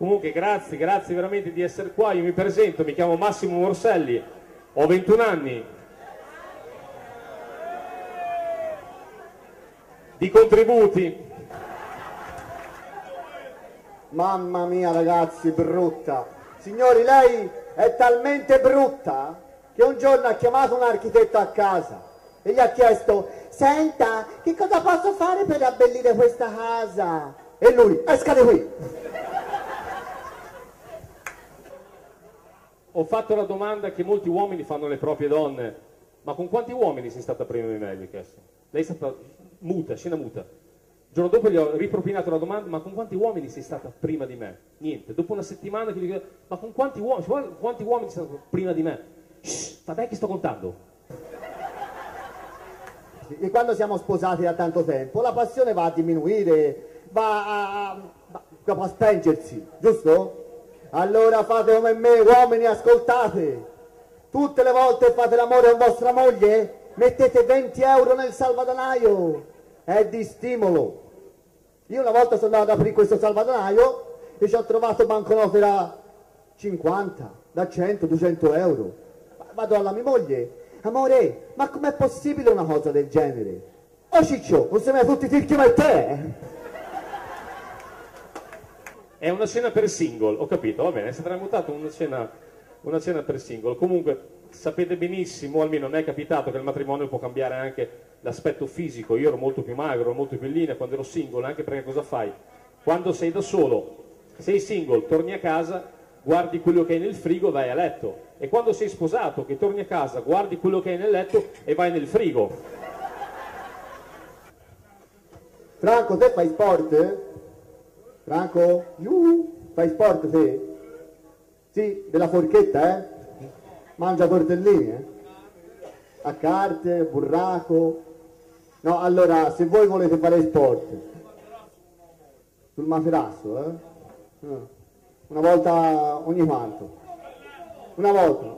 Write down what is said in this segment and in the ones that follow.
Comunque grazie veramente di essere qua. Io mi presento, mi chiamo Massimo Morselli, ho 21 anni. Di contributi. Mamma mia ragazzi, brutta. Signori, lei è talmente brutta che un giorno ha chiamato un architetto a casa e gli ha chiesto: senta, che cosa posso fare per abbellire questa casa? E lui: esca di qui. Ho fatto la domanda che molti uomini fanno alle proprie donne: ma con quanti uomini sei stata prima di me? Gli ho chiesto. Lei è stata muta, scena muta. Il giorno dopo gli ho ripropinato la domanda: ma con quanti uomini sei stata prima di me? Niente. Dopo una settimana che gli chiedo: ma con quanti uomini sei stata prima di me? Shh, vabbè che sto contando. E quando siamo sposati da tanto tempo la passione va a diminuire, va a spengersi, giusto? Allora fate come me, uomini, ascoltate. Tutte le volte fate l'amore a vostra moglie, mettete 20 euro nel salvadanaio, è di stimolo. Io una volta sono andato ad aprire questo salvadanaio e ci ho trovato banconote da 50, da 100, 200 euro. Vado alla mia moglie: amore, ma com'è possibile una cosa del genere? Oh ciccio, non siamo tutti tirchi come te? È una cena per single, ho capito, va bene, si sarà mutato una cena per single. Comunque sapete benissimo, almeno a me è capitato, che il matrimonio può cambiare anche l'aspetto fisico. Io ero molto più magro, molto più in linea quando ero single, anche perché cosa fai? Quando sei da solo, sei single, torni a casa, guardi quello che hai nel frigo e vai a letto. E quando sei sposato, che torni a casa, guardi quello che hai nel letto e vai nel frigo. Franco, te fai sport? Franco? Fai sport te? Sì, della forchetta, eh? Mangia tortellini, eh? A carte, burraco. No, allora, se voi volete fare sport sul materasso, una volta ogni quanto, una volta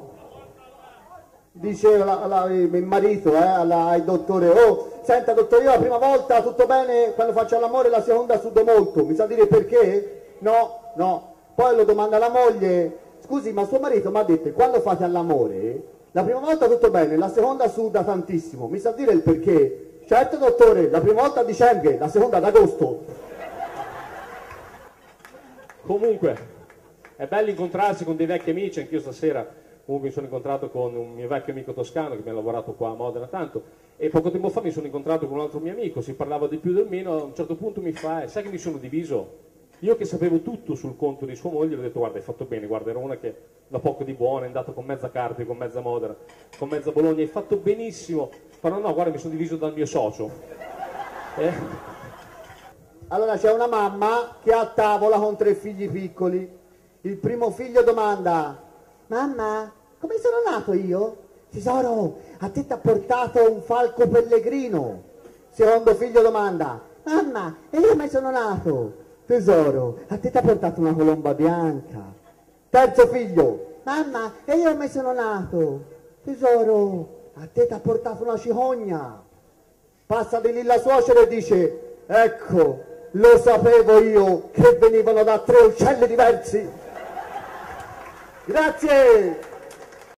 diceva il marito al dottore: oh, senta dottore, io la prima volta tutto bene, quando faccio l'amore la seconda sudo molto, mi sa dire perché? No, poi lo domanda alla moglie: scusi, ma suo marito mi ha detto che quando fate all'amore la prima volta tutto bene, la seconda suda tantissimo, mi sa dire il perché? Certo dottore, la prima volta a dicembre, la seconda ad agosto. Comunque è bello incontrarsi con dei vecchi amici. Anch'io stasera comunque mi sono incontrato con un mio vecchio amico toscano che mi ha lavorato qua a Modena tanto, e poco tempo fa mi sono incontrato con un altro mio amico, si parlava di più del meno. A un certo punto mi fa: sai che mi sono diviso? Io che sapevo tutto sul conto di sua moglie, gli ho detto: guarda, hai fatto bene, guarda, era una che da poco di buona, è andato con mezza Carpi, con mezza Modena, con mezza Bologna, hai fatto benissimo. Però no, guarda, mi sono diviso dal mio socio. Allora c'è una mamma che è a tavola con 3 figli piccoli. Il primo figlio domanda: mamma, come sono nato io? Tesoro, a te ti ha portato un falco pellegrino. Secondo figlio domanda: mamma, e io come sono nato? Tesoro, a te ti ha portato una colomba bianca. Terzo figlio: mamma, e io come sono nato? Tesoro, a te ti ha portato una cicogna. Passa di lì la suocera e dice: ecco, lo sapevo io che venivano da 3 uccelli diversi. Grazie!